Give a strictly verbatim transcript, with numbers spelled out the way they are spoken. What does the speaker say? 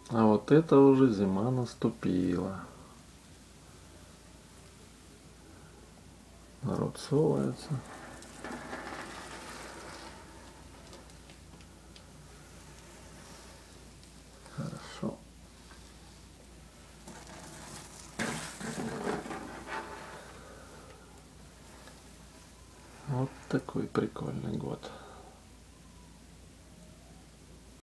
А вот это уже зима наступила. Народ совается. Хорошо. Вот такой прикольный год.